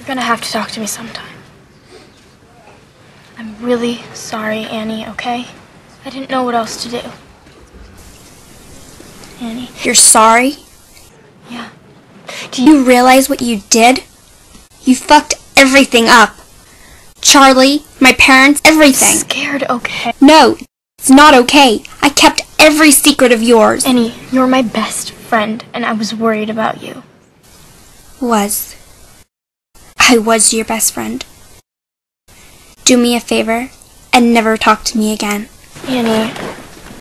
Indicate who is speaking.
Speaker 1: gonna have to talk to me sometime. I'm really sorry, Annie, okay? I didn't know what else to do. Annie.
Speaker 2: You're sorry?
Speaker 1: Yeah.
Speaker 2: Do you realize what you did? You fucked everything up. Charlie, my parents, everything.
Speaker 1: I'm scared, okay?
Speaker 2: No, it's not okay. I kept every secret of yours.
Speaker 1: Annie, you're my best friend, and I was worried about you.
Speaker 2: I was your best friend. Do me a favor and never talk to me again.
Speaker 1: Annie,